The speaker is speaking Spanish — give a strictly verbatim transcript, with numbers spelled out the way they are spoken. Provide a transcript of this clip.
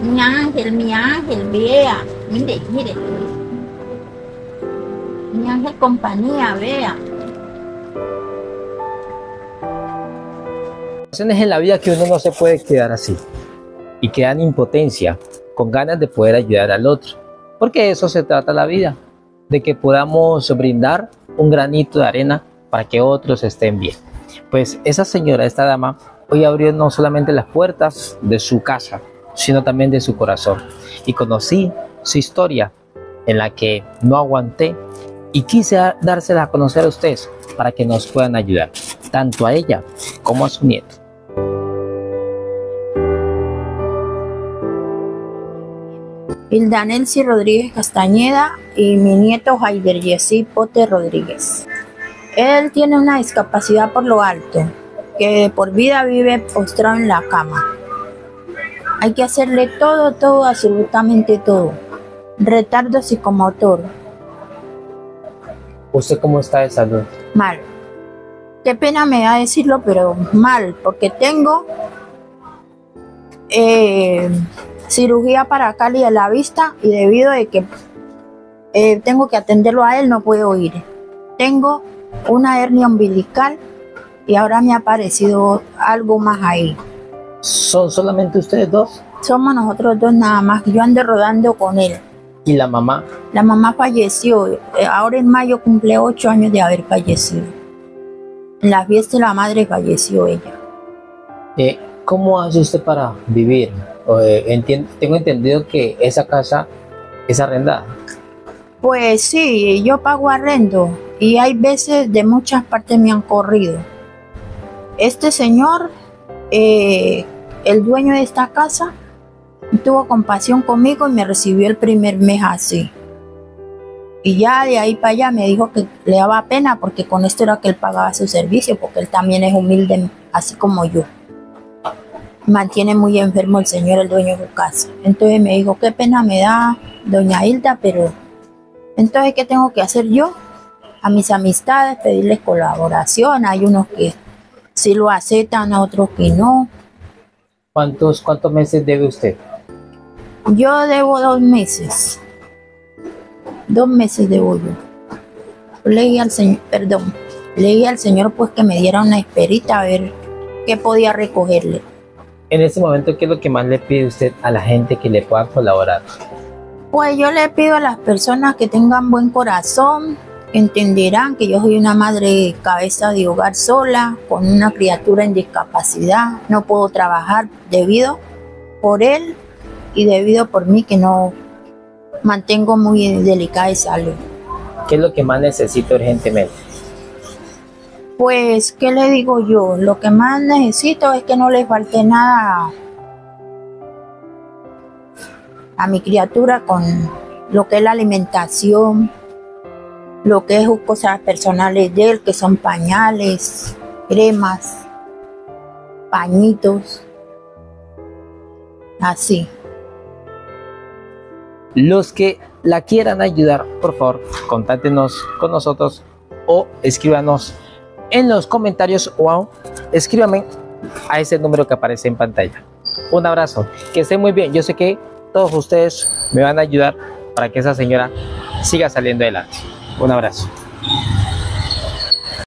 Mi ángel, mi ángel, vea. Mire, mire. Mi ángel compañía, vea. Ocasiones en la vida que uno no se puede quedar así y queda en impotencia, con ganas de poder ayudar al otro, porque de eso se trata la vida, de que podamos brindar un granito de arena para que otros estén bien. Pues esa señora, esta dama, hoy abrió no solamente las puertas de su casa, sino también de su corazón, y conocí su historia en la que no aguanté y quise dársela a conocer a ustedes para que nos puedan ayudar, tanto a ella como a su nieto. Hilda Nelcy Rodríguez Castañeda y mi nieto Jaider Yesí Pote Rodríguez. Él tiene una discapacidad por lo alto, que por vida vive postrado en la cama. Hay que hacerle todo, todo, absolutamente todo. Retardo psicomotor. ¿Usted cómo está de salud? Mal. Qué pena me da decirlo, pero mal, porque tengo eh, cirugía para Cali de la vista y debido a que eh, tengo que atenderlo a él, no puedo ir. Tengo una hernia umbilical y ahora me ha aparecido algo más ahí. ¿Son solamente ustedes dos? Somos nosotros dos nada más. Yo ando rodando con él. ¿Y la mamá? La mamá falleció. Ahora en mayo cumple ocho años de haber fallecido. En la fiesta de la madre falleció ella. Eh, ¿Cómo hace usted para vivir? Eh, entiendo, tengo entendido que esa casa es arrendada. Pues sí, yo pago arrendo y hay veces de muchas partes me han corrido. Este señor, eh, el dueño de esta casa, tuvo compasión conmigo y me recibió el primer mes así. Y ya de ahí para allá me dijo que le daba pena porque con esto era que él pagaba su servicio, porque él también es humilde, así como yo. Mantiene muy enfermo el señor, el dueño de su casa. Entonces me dijo, qué pena me da doña Hilda, pero entonces ¿qué tengo que hacer yo? A mis amistades pedirles colaboración. Hay unos que sí lo aceptan, otros que no. ¿Cuántos, cuántos meses debe usted? Yo debo dos meses. Dos meses debo yo. Le dije al señor, perdón, le dije al señor pues que me diera una esperita a ver qué podía recogerle. En este momento, ¿qué es lo que más le pide usted a la gente que le pueda colaborar? Pues yo le pido a las personas que tengan buen corazón, que entenderán que yo soy una madre cabeza de hogar sola, con una criatura en discapacidad. No puedo trabajar debido por él y debido por mí que no mantengo muy delicada de salud. ¿Qué es lo que más necesita urgentemente? Pues, ¿qué le digo yo? Lo que más necesito es que no le falte nada a mi criatura con lo que es la alimentación, lo que es cosas personales de él, que son pañales, cremas, pañitos, así. Los que la quieran ayudar, por favor, contáctenos con nosotros o escríbanos en los comentarios o escríbame a ese número que aparece en pantalla. Un abrazo, que estén muy bien. Yo sé que todos ustedes me van a ayudar para que esa señora siga saliendo adelante. Un abrazo.